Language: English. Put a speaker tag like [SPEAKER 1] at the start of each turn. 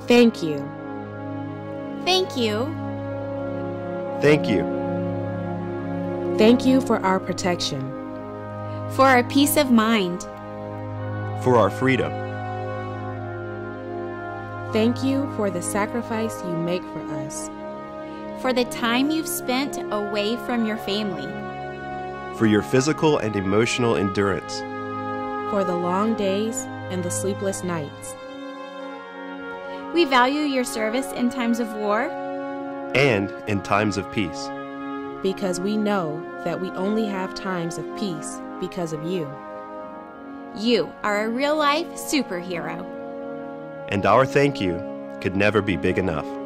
[SPEAKER 1] Thank you.
[SPEAKER 2] Thank you.
[SPEAKER 3] Thank you.
[SPEAKER 1] Thank you for our protection.
[SPEAKER 2] For our peace of mind.
[SPEAKER 3] For our freedom.
[SPEAKER 1] Thank you for the sacrifice you make for us.
[SPEAKER 2] For the time you've spent away from your family.
[SPEAKER 3] For your physical and emotional endurance.
[SPEAKER 1] For the long days and the sleepless nights.
[SPEAKER 2] We value your service in times of war
[SPEAKER 3] and in times of peace.
[SPEAKER 1] Because we know that we only have times of peace because of you.
[SPEAKER 2] You are a real-life superhero.
[SPEAKER 3] And our thank you could never be big enough.